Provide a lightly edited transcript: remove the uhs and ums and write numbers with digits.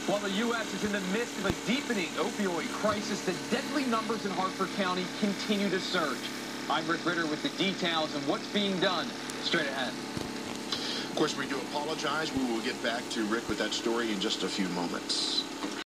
While the U.S. is in the midst of a deepening opioid crisis, the deadly numbers in Harford County continue to surge. I'm Rick Ritter with the details and what's being done straight ahead. Of course, we do apologize. We will get back to Rick with that story in just a few moments.